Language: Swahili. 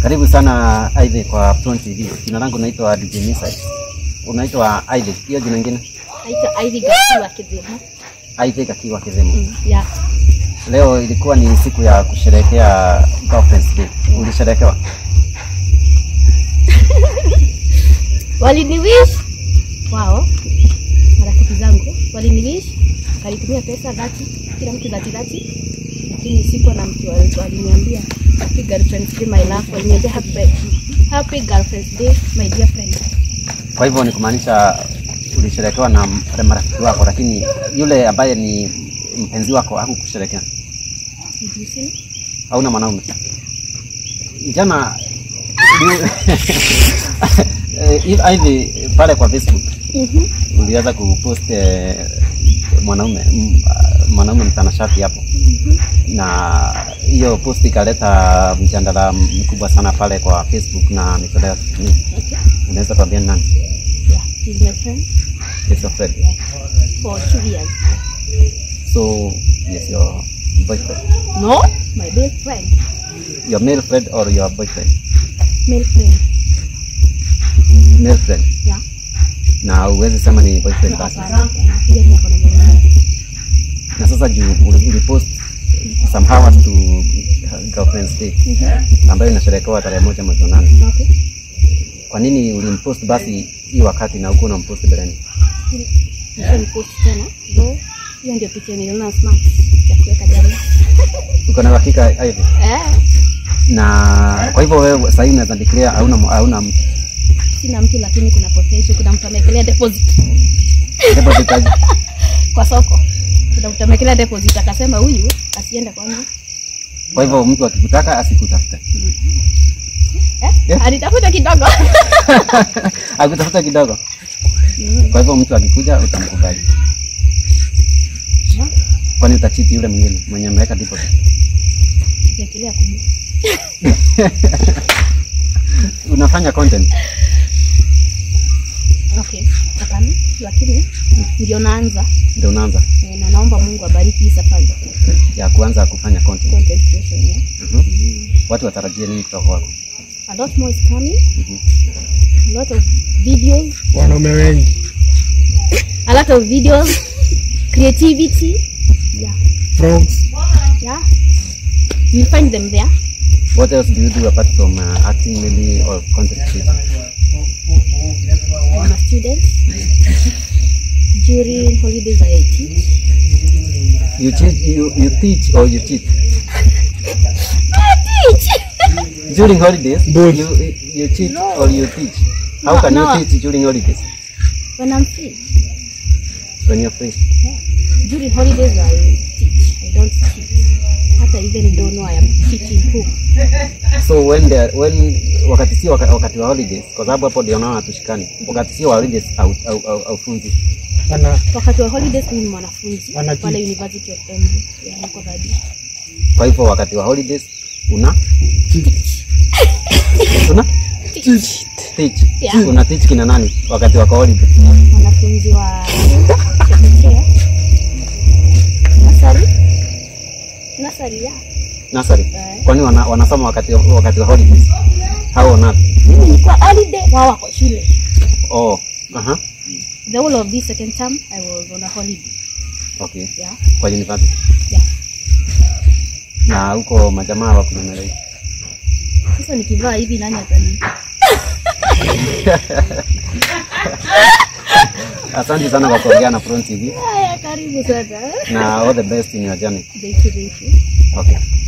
Karibu sana Ivy kwa Front TV. Jina langu naitwa DJ Misai. Unaitwa Ivy. Hiyo jina lingine? Naitwa Ivy Gakii wa Kidogo. Ivy Gakii wa Kidogo. Yeah. Leo ilikuwa ni siku ya kusherehekea Girlfriend's Day. Ulisherehekewa? Waliniwish. Wow. Marafiki zangu waliniwish. Walitumia pesa Gakii, kila mtu Gakii. Lakini sikuwa na mtu aliniambia happy girlfriend's day my love. Waliniambia happy girlfriend's day my dear friend. Kwa hivyo ni kumaanisha ulisherehekewa na marafiki wako, lakini yule ambaye ni mpenzi wako hakukusherehekea. Ndio. Hauna mwanaume. Jana hivi pale kwa Facebook ulianza kupost mwanaume mtanashati hapo. Na hiyo post ikaleta mjadala mkubwa sana pale kwa Facebook na mitandao ya kijamii. Unaweza kuambia nani? Yeah, he's my friend. He's your friend. Yeah. For 2 years. So, yes, your boyfriend? No, my male friend. Your male friend or your boyfriend? Male friend. Male friend? Yeah. Na uwezi sema ni boyfriend basi? Na sasa juu ulipost some hours to Girlfriend's Day ambayo inasherehekewa tarehe 1 mwezi wa 8. Okay. Kwa nini ulimpost basi hii wakati na uko unampost beleni? Nilipost tena. Ndio. Hiyo ndio picha niliona smart ya kuweka jana. Uko na hakika hivi? Na kwa hivyo wewe sasa hivi unaweza declare hauna mtu? Sina mtu, lakini kuna potential, kuna mtu amekelea deposit. Deposit aje? Kwa soko. Kuna mtu amekelea deposit akasema huyu asiende kwangu. Kwa hivyo mtu akikutaka asikutafute. Alitafuta kidogo. Akutafuta kidogo. Kwa hivyo mtu akikuja utamkubali. Kwani utachiti yule mwingine mwenye ameweka deposit? Sijakelea kubwa. Unafanya content? Okay. Hapana, lakini ndio naanza. Ndio unaanza. Na naomba Mungu abariki hii safari Ya kuanza kufanya content creation, yeah. Watu watarajie nini kutoka kwako? A lot more is coming. A lot of videos. Wanaume wengi. A lot of videos. Creativity. Yeah. Frogs. Yeah. You'll find them there. What else do you do apart from acting maybe or content creation? I'm a student. During holidays I teach. You teach or you cheat? I teach. During holidays, Both. you cheat or you teach? How can you teach during holidays? When I'm free. When you're free? Yeah. During holidays I teach. I don't cheat. Hata even don't know I am teaching who. So wakati wa holidays, kwa sababu hapo ndio naona tushikani. Wakati sio holidays au funzi. Wakati wa holidays ni mwanafunzi pale University of Embu. Yeah, niko ready. Kwa hivyo wakati wa holidays una teach. Yeah. Una teach kina nani wakati wa holidays? Wanafunzi wa chekechea. Nasari ya. Nasari. Kwani wanasoma wakati wa holidays? Hao na mimi nilikuwa holiday, wao wako shule. Oh, The whole of this second term I was on a holiday. Okay. Yeah. Kwa university. Yeah. Na huko majamaa wa kunenelea. Sasa nikivaa hivi nani atani? Asante sana kwa kuongea na Front TV. Haya, karibu sana. Na all the best in your journey. Thank you. Okay.